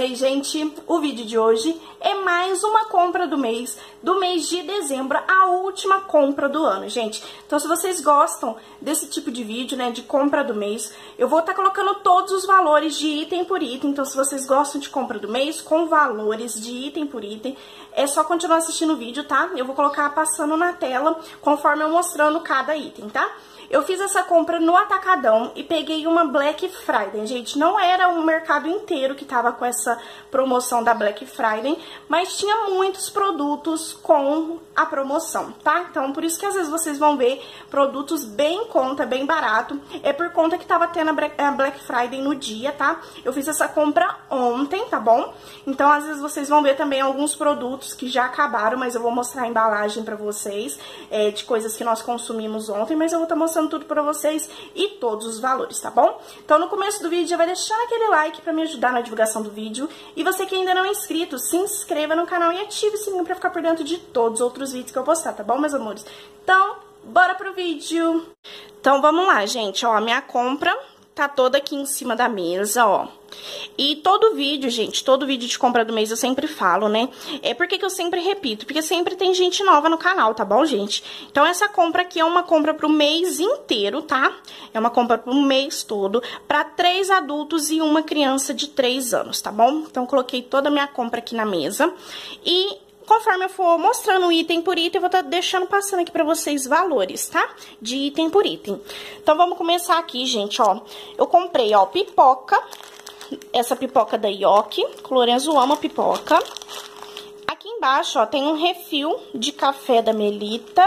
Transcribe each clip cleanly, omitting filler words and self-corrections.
aí, gente? O vídeo de hoje é mais uma compra do mês de dezembro, a última compra do ano, gente. Então, se vocês gostam desse tipo de vídeo, né, de compra do mês, eu vou estar colocando todos os valores de item por item. Então, se vocês gostam de compra do mês, com valores de item por item, é só continuar assistindo o vídeo, tá? Eu vou colocar passando na tela, conforme eu mostrando cada item, tá? Eu fiz essa compra no Atacadão e peguei uma Black Friday, gente. Não era um mercado inteiro que tava com essa promoção da Black Friday, mas tinha muitos produtos com a promoção, tá? Então, por isso que às vezes vocês vão ver produtos bem em conta, bem barato. É por conta que tava tendo a Black Friday no dia, tá? Eu fiz essa compra ontem, tá bom? Então, às vezes vocês vão ver também alguns produtos que já acabaram, mas eu vou mostrar a embalagem pra vocês, de coisas que nós consumimos ontem, mas eu vou estar mostrando tudo pra vocês e todos os valores, tá bom? Então, no começo do vídeo, já vai deixando aquele like pra me ajudar na divulgação do vídeo. E você que ainda não é inscrito, se inscreva no canal e ative o sininho pra ficar por dentro de todos os outros vídeos que eu postar, tá bom, meus amores? Então, bora pro vídeo! Então, vamos lá, gente, ó, a minha compra tá toda aqui em cima da mesa, ó. E todo vídeo, gente, todo vídeo de compra do mês eu sempre falo, né? É porque que eu sempre repito, porque sempre tem gente nova no canal, tá bom, gente? Então, essa compra aqui é uma compra pro mês inteiro, tá? É uma compra pro mês todo, pra 3 adultos e uma criança de 3 anos, tá bom? Então, coloquei toda a minha compra aqui na mesa e conforme eu for mostrando item por item, eu vou estar deixando passando aqui pra vocês valores, tá? De item por item. Então, vamos começar aqui, gente, ó. Eu comprei, ó, pipoca, essa pipoca da Yoki, que o Lorenzo ama pipoca. Aqui embaixo, ó, tem um refil de café da Melita.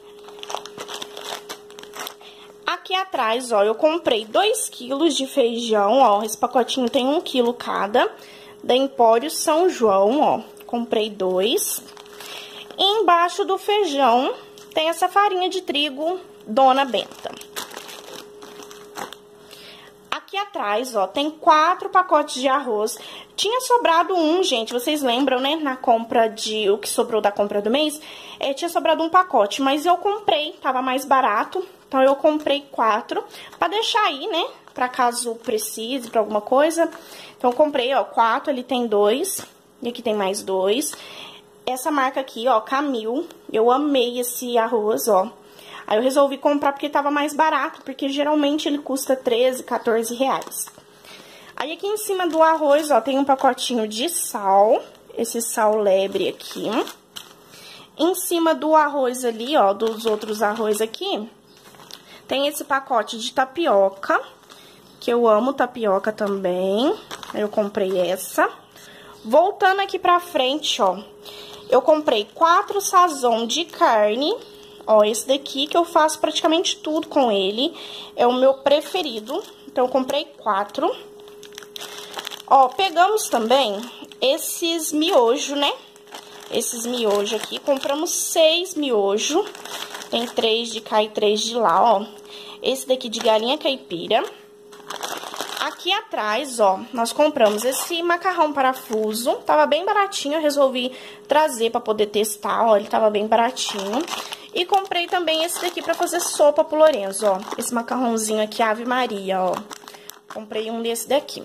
Aqui atrás, ó, eu comprei 2 quilos de feijão, ó, esse pacotinho tem 1 quilo cada, da Empório São João, ó. Comprei 2. E embaixo do feijão tem essa farinha de trigo Dona Benta. Aqui atrás, ó, tem 4 pacotes de arroz. Tinha sobrado um, gente, vocês lembram, né? Na compra de... O que sobrou da compra do mês, tinha sobrado um pacote, mas eu comprei, tava mais barato. Então, eu comprei 4 pra deixar aí, né? Pra caso precise, pra alguma coisa. Então, eu comprei, ó, 4, ali tem 2... E aqui tem mais 2. Essa marca aqui, ó, Camil. Eu amei esse arroz, ó. Aí eu resolvi comprar porque tava mais barato, porque geralmente ele custa 13, 14 reais. Aí aqui em cima do arroz, ó, tem um pacotinho de sal. Esse sal lebre aqui. Em cima do arroz ali, ó, dos outros arroz aqui, tem esse pacote de tapioca, que eu amo tapioca também. Aí eu comprei essa. Voltando aqui pra frente, ó, eu comprei 4 sazon de carne, ó, esse daqui que eu faço praticamente tudo com ele, é o meu preferido, então eu comprei 4. Ó, pegamos também esses miojo, né, esses miojo aqui, compramos 6 miojo, tem 3 de cá e 3 de lá, ó, esse daqui de galinha caipira. Aqui atrás, ó, nós compramos esse macarrão parafuso, tava bem baratinho, eu resolvi trazer pra poder testar, ó, ele tava bem baratinho. E comprei também esse daqui pra fazer sopa pro Lorenzo, ó, esse macarrãozinho aqui, Ave Maria, ó. Comprei um desse daqui.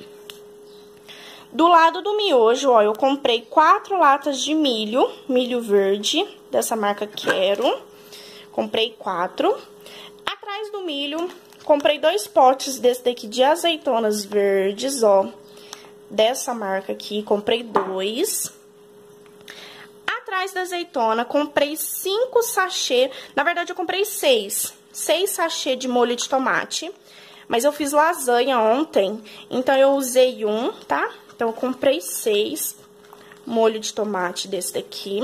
Do lado do miojo, ó, eu comprei 4 latas de milho, milho verde, dessa marca Quero. Comprei 4. Atrás do milho, comprei 2 potes desse daqui de azeitonas verdes, ó, dessa marca aqui, comprei 2. Atrás da azeitona, comprei 5 sachê, na verdade eu comprei 6 sachê de molho de tomate, mas eu fiz lasanha ontem, então eu usei um, tá? Então eu comprei 6 molho de tomate desse daqui.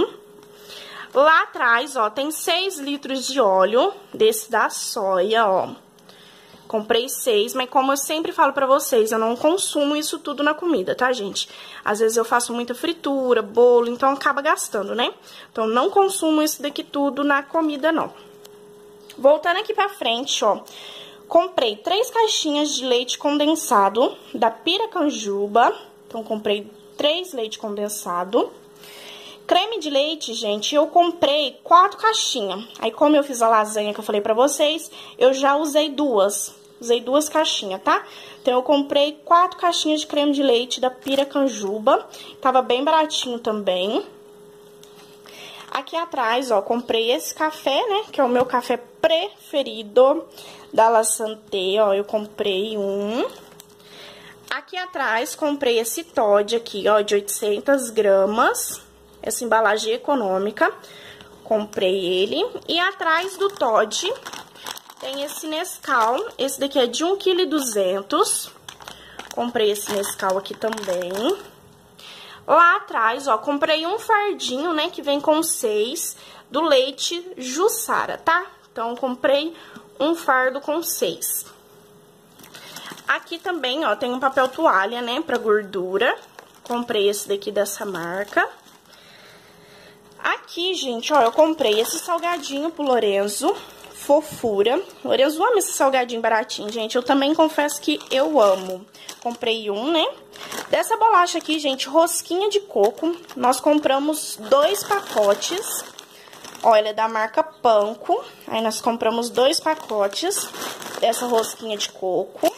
Lá atrás, ó, tem 6 litros de óleo desse da soia, ó. Comprei 6, mas como eu sempre falo pra vocês, eu não consumo isso tudo na comida, tá, gente? Às vezes eu faço muita fritura, bolo, então acaba gastando, né? Então, não consumo isso daqui tudo na comida, não. Voltando aqui pra frente, ó, comprei 3 caixinhas de leite condensado da Piracanjuba. Então, comprei 3 leite condensado. Creme de leite, gente, eu comprei 4 caixinhas. Aí, como eu fiz a lasanha que eu falei pra vocês, eu já usei 2. Usei 2 caixinhas, tá? Então, eu comprei 4 caixinhas de creme de leite da Piracanjuba. Tava bem baratinho também. Aqui atrás, ó, comprei esse café, né? Que é o meu café preferido da La Santé, ó. Eu comprei um. Aqui atrás, comprei esse Toddy aqui, ó, de 800 gramas. Essa embalagem econômica. Comprei ele. E atrás do Toddy tem esse Nescau. Esse daqui é de 1,2 kg. Comprei esse Nescau aqui também. Lá atrás, ó, comprei um fardinho, né, que vem com 6, do leite Jussara, tá? Então, comprei um fardo com 6. Aqui também, ó, tem um papel toalha, né, pra gordura. Comprei esse daqui dessa marca. Aqui, gente, ó, eu comprei esse salgadinho pro Lorenzo, fofura. O Lorenzo ama esse salgadinho baratinho, gente. Eu também confesso que eu amo. Comprei um, né? Dessa bolacha aqui, gente, rosquinha de coco. Nós compramos 2 pacotes. Ó, ela é da marca Panko. Aí, nós compramos 2 pacotes dessa rosquinha de coco.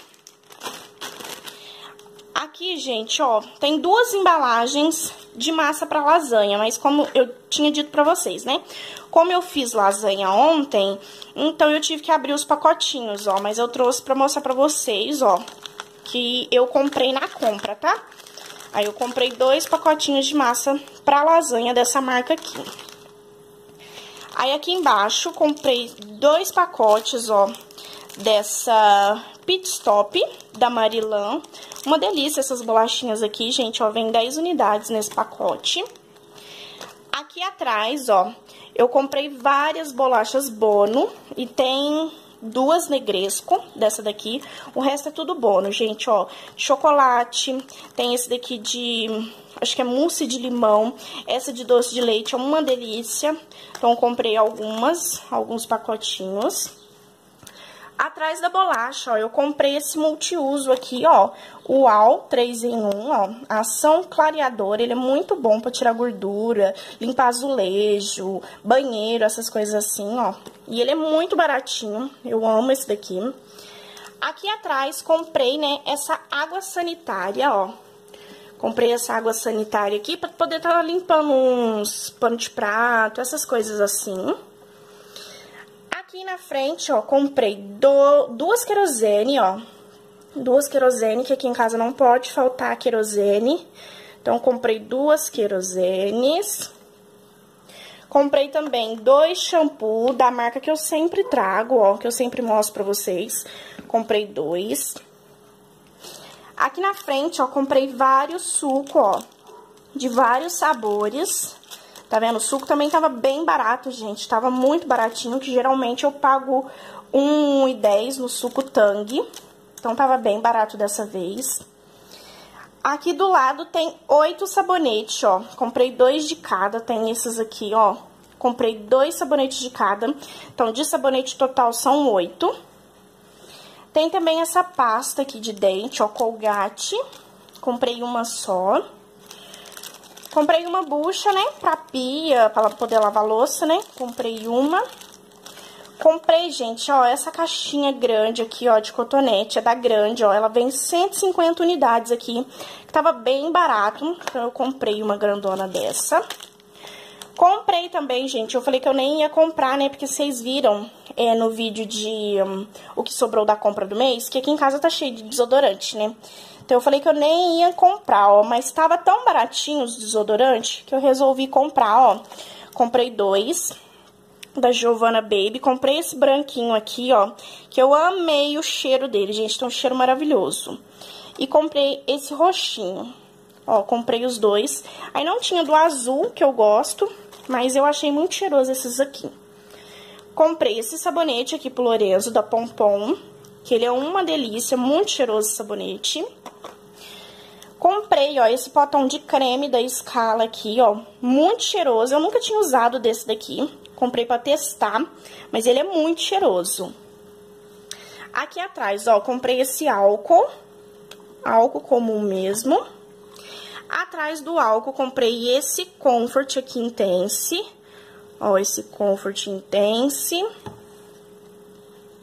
Aqui, gente, ó, tem 2 embalagens de massa pra lasanha, mas como eu tinha dito pra vocês, né? Como eu fiz lasanha ontem, então eu tive que abrir os pacotinhos, ó, mas eu trouxe pra mostrar pra vocês, ó, que eu comprei na compra, tá? Aí eu comprei 2 pacotinhos de massa pra lasanha dessa marca aqui. Aí aqui embaixo comprei 2 pacotes, ó, dessa Pit Stop da Marilã. Uma delícia essas bolachinhas aqui, gente, ó, vem 10 unidades nesse pacote. Aqui atrás, ó, eu comprei várias bolachas Bono e tem 2 Negresco dessa daqui. O resto é tudo Bono, gente, ó, chocolate, tem esse daqui de, acho que é mousse de limão, essa de doce de leite é uma delícia. Então, eu comprei alguns pacotinhos. Atrás da bolacha, ó, eu comprei esse multiuso aqui, ó, o UAU 3 em 1, ó, ação clareadora, ele é muito bom pra tirar gordura, limpar azulejo, banheiro, essas coisas assim, ó. E ele é muito baratinho, eu amo esse daqui. Aqui atrás, comprei, né, essa água sanitária, ó. Comprei essa água sanitária aqui pra poder estar limpando uns panos de prato, essas coisas assim. Aqui na frente, ó, comprei 2 querosene, ó. 2 querosene, que aqui em casa não pode faltar querosene. Então, comprei 2 querosenes. Comprei também 2 shampoo da marca que eu sempre trago, ó, que eu sempre mostro pra vocês. Comprei 2. Aqui na frente, ó, comprei vários sucos, ó, de vários sabores. Tá vendo? O suco também tava bem barato, gente. Tava muito baratinho, que geralmente eu pago R$1,10 no suco Tang. Então, tava bem barato dessa vez. Aqui do lado tem 8 sabonetes, ó. Comprei 2 de cada, tem esses aqui, ó. Comprei 2 sabonetes de cada. Então, de sabonete total são 8. Tem também essa pasta aqui de dente, ó, Colgate. Comprei uma só. Comprei uma bucha, né, pra pia, pra poder lavar louça, né, comprei uma. Comprei, gente, ó, essa caixinha grande aqui, ó, de cotonete, é da Grande, ó, ela vem 150 unidades aqui, que tava bem barato, então eu comprei uma grandona dessa. Comprei também, gente, eu falei que eu nem ia comprar, né, porque vocês viram no vídeo de o que sobrou da compra do mês, que aqui em casa tá cheio de desodorante, né. Então, eu falei que eu nem ia comprar, ó, mas tava tão baratinho os desodorantes que eu resolvi comprar, ó. Comprei 2 da Giovanna Baby, comprei esse branquinho aqui, ó, que eu amei o cheiro dele, gente, tem um cheiro maravilhoso. E comprei esse roxinho, ó, comprei os 2. Aí não tinha do azul, que eu gosto, mas eu achei muito cheiroso esses aqui. Comprei esse sabonete aqui pro Lorenzo, da Pompom, que ele é uma delícia, muito cheiroso esse sabonete. Comprei, ó, esse potão de creme da Scala aqui, ó, muito cheiroso. Eu nunca tinha usado desse daqui, comprei pra testar, mas ele é muito cheiroso. Aqui atrás, ó, comprei esse álcool comum mesmo. Atrás do álcool, comprei esse Comfort aqui Intense, ó, esse Comfort Intense.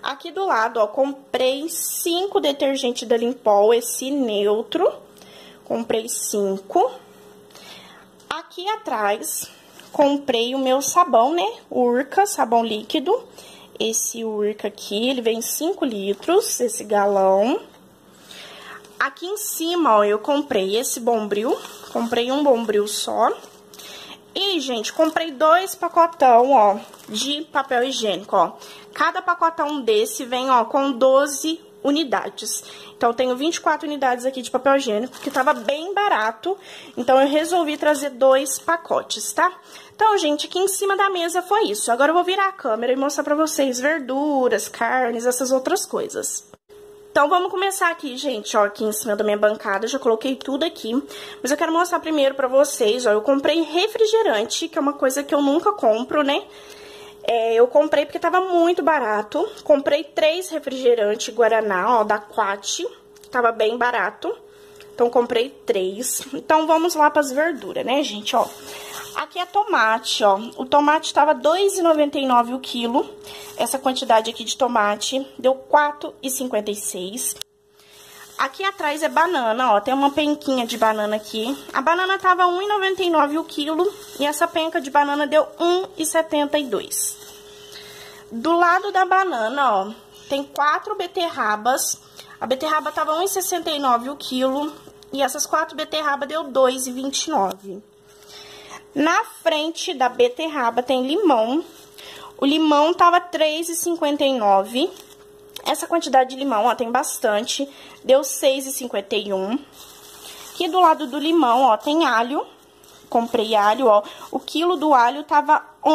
Aqui do lado, ó, comprei 5 detergentes da Limpol, esse neutro. Comprei 5. Aqui atrás, comprei o meu sabão, né? Urca, sabão líquido. Esse Urca aqui, ele vem 5 litros, esse galão. Aqui em cima, ó, eu comprei esse Bombril. Comprei um Bombril só. E, gente, comprei 2 pacotão, ó, de papel higiênico, ó. Cada pacotão desse vem, ó, com 12 unidades. Então, eu tenho 24 unidades aqui de papel higiênico, que tava bem barato. Então, eu resolvi trazer 2 pacotes, tá? Então, gente, aqui em cima da mesa foi isso. Agora, eu vou virar a câmera e mostrar pra vocês verduras, carnes, essas outras coisas. Então, vamos começar aqui, gente, ó, aqui em cima da minha bancada, já coloquei tudo aqui. Mas eu quero mostrar primeiro pra vocês, ó, eu comprei refrigerante, que é uma coisa que eu nunca compro, né? Eu comprei porque tava muito barato. Comprei 3 refrigerantes Guaraná, ó, da Quat, tava bem barato. Então, comprei 3. Então, vamos lá pras verduras, né, gente, ó. Aqui é tomate, ó. O tomate tava R$ 2,99 o quilo. Essa quantidade aqui de tomate deu R$ 4,56. Aqui atrás é banana, ó. Tem uma penquinha de banana aqui. A banana tava R$ 1,99 o quilo. E essa penca de banana deu R$ 1,72. Do lado da banana, ó, tem 4 beterrabas. A beterraba tava R$ 1,69 o quilo. E essas 4 beterrabas deu R$ 2,29. Na frente da beterraba tem limão. O limão tava R$ 3,59. Essa quantidade de limão, ó, tem bastante. Deu R$ 6,51. Aqui do lado do limão, ó, tem alho. Comprei alho, ó. O quilo do alho tava R$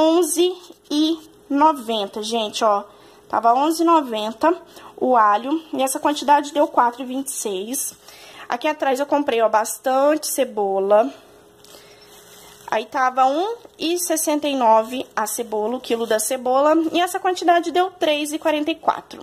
11,90, gente, ó. Tava R$ 11,90 o alho. E essa quantidade deu R$ 4,26. Aqui atrás eu comprei, ó, bastante cebola. Aí tava R$ 1,69 a cebola, o quilo da cebola. E essa quantidade deu R$ 3,44.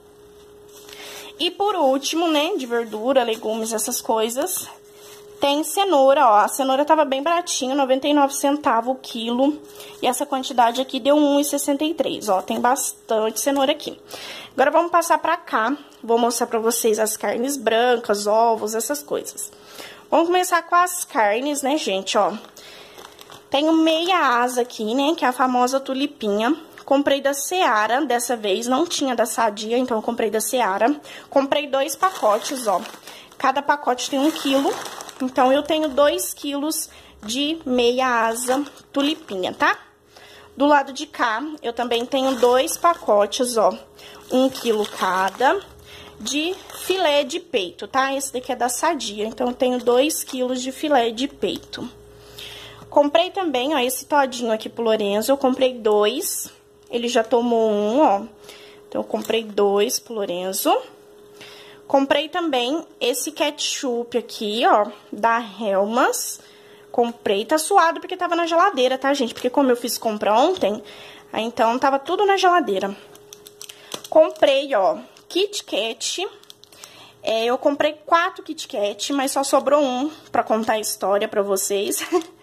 E por último, né, de verdura, legumes, essas coisas, tem cenoura, ó. A cenoura tava bem baratinha, 99 centavos o quilo. E essa quantidade aqui deu R$ 1,63, ó. Tem bastante cenoura aqui. Agora vamos passar pra cá. Vou mostrar pra vocês as carnes brancas, ovos, essas coisas. Vamos começar com as carnes, né, gente, ó. Tenho meia asa aqui, né, que é a famosa tulipinha. Comprei da Seara, dessa vez, não tinha da Sadia, então eu comprei da Seara. Comprei 2 pacotes, ó. Cada pacote tem 1 quilo, então eu tenho 2 quilos de meia asa tulipinha, tá? Do lado de cá, eu também tenho 2 pacotes, ó, 1 quilo cada, de filé de peito, tá? Esse daqui é da Sadia, então eu tenho 2 quilos de filé de peito. Comprei também, ó, esse todinho aqui pro Lorenzo, eu comprei 2, ele já tomou 1, ó. Então, eu comprei 2 pro Lorenzo. Comprei também esse ketchup aqui, ó, da Hellmann's. Comprei, tá suado porque tava na geladeira, tá, gente? Porque como eu fiz compra ontem, aí então tava tudo na geladeira. Comprei, ó, Kit Kat. Eu comprei 4 Kit Kat, mas só sobrou 1 pra contar a história pra vocês.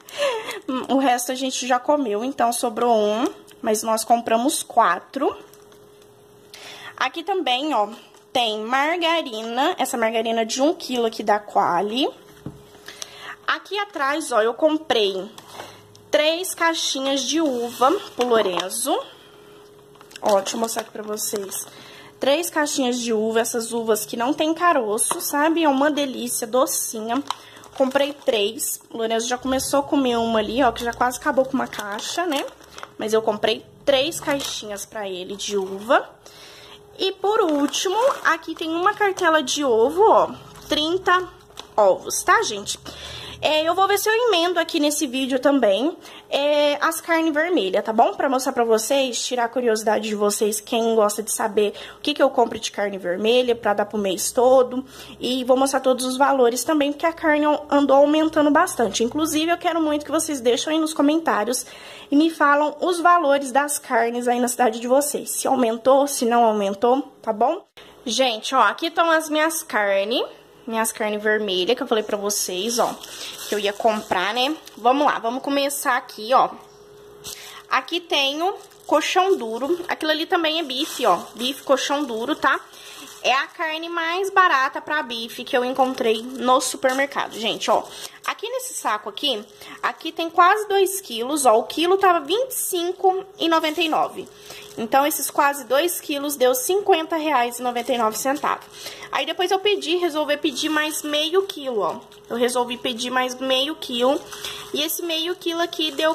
O resto a gente já comeu, então sobrou 1, mas nós compramos 4. Aqui também, ó, tem margarina, essa margarina de 1 quilo aqui da Quali. Aqui atrás, ó, eu comprei 3 caixinhas de uva pro Lorenzo. Ó, deixa eu mostrar aqui pra vocês. 3 caixinhas de uva, essas uvas que não tem caroço, sabe? É uma delícia, docinha. Comprei 3, o Lorenzo já começou a comer uma ali, ó, que já quase acabou com uma caixa, né? Mas eu comprei 3 caixinhas pra ele de uva. E por último, aqui tem uma cartela de ovo, ó, 30 ovos, tá, gente? Eu vou ver se eu emendo aqui nesse vídeo também as carnes vermelhas, tá bom? Pra mostrar pra vocês, tirar a curiosidade de vocês, quem gosta de saber o que eu compro de carne vermelha pra dar pro mês todo. E vou mostrar todos os valores também, porque a carne andou aumentando bastante. Inclusive, eu quero muito que vocês deixem aí nos comentários e me falam os valores das carnes aí na cidade de vocês. Se aumentou, se não aumentou, tá bom? Gente, ó, aqui estão as minhas carnes vermelhas que eu falei pra vocês, ó, que eu ia comprar, né? Vamos lá, vamos começar aqui, ó. Aqui tenho colchão duro. Aquilo ali também é bife, ó. Bife colchão duro, tá? É a carne mais barata pra bife que eu encontrei no supermercado, gente, ó. Aqui nesse saco aqui, aqui tem quase 2 quilos, ó. O quilo tava R$25,99. Então, esses quase 2 quilos deu R$50,99. Aí, depois eu resolvi pedir mais meio quilo, ó. Eu resolvi pedir mais meio quilo. E esse meio quilo aqui deu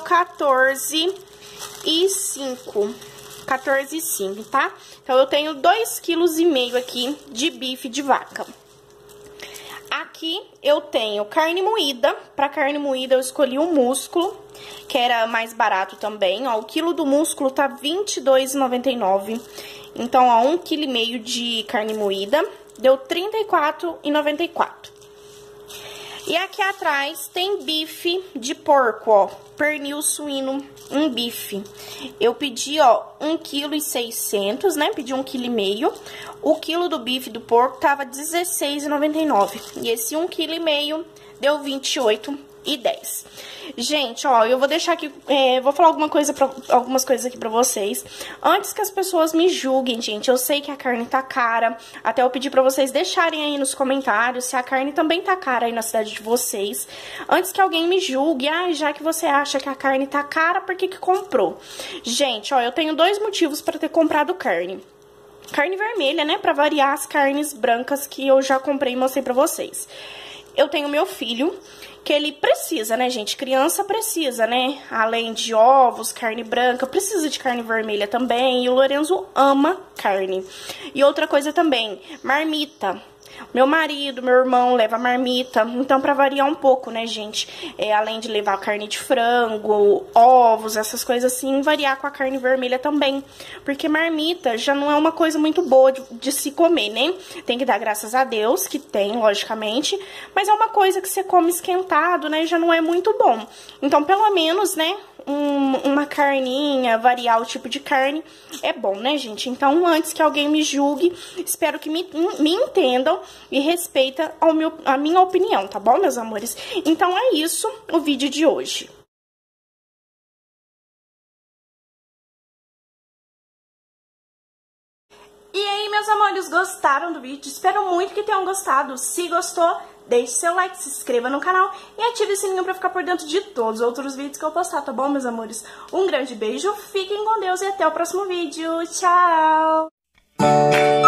R$14,05. 14,5, tá? Então, eu tenho 2,5 kg aqui de bife de vaca. Aqui eu tenho carne moída. Pra carne moída eu escolhi o músculo, que era mais barato também, ó. O quilo do músculo tá R$22,99. Então, ó, 1,5 kg de carne moída deu R$34,94. E aqui atrás tem bife de porco, ó, pernil suíno, um bife. Eu pedi, ó, 1,6 kg, né, pedi 1,5 kg. O quilo do bife do porco tava R$16,99. E esse 1,5 kg deu R$28,10. Gente, ó, eu vou deixar aqui, vou falar algumas coisas aqui pra vocês. Antes que as pessoas me julguem, gente, eu sei que a carne tá cara. Até eu pedi pra vocês deixarem aí nos comentários se a carne também tá cara aí na cidade de vocês. Antes que alguém me julgue, já que você acha que a carne tá cara, por que que comprou? Gente, ó, eu tenho 2 motivos pra ter comprado carne. Carne vermelha, né, pra variar as carnes brancas que eu já comprei e mostrei pra vocês. Eu tenho meu filho, que ele precisa, né, gente? Criança precisa, né? Além de ovos, carne branca, precisa de carne vermelha também. E o Lorenzo ama carne. E outra coisa também, marmita. Meu marido, meu irmão leva marmita. Então, pra variar um pouco, né, gente? Além de levar carne de frango, ovos, essas coisas assim, variar com a carne vermelha também. Porque marmita já não é uma coisa muito boa de se comer, né? Tem que dar graças a Deus, que tem, logicamente. Mas é uma coisa que você come esquentado, né? Já não é muito bom. Então, pelo menos, né, uma carninha, variar o tipo de carne é bom, né, gente? Então, antes que alguém me julgue, espero que me entendam e respeitem a minha opinião, tá bom, meus amores? Então, é isso o vídeo de hoje. E aí, meus amores, gostaram do vídeo? Espero muito que tenham gostado. Se gostou, deixe seu like, se inscreva no canal e ative o sininho pra ficar por dentro de todos os outros vídeos que eu postar, tá bom, meus amores? Um grande beijo, fiquem com Deus e até o próximo vídeo. Tchau!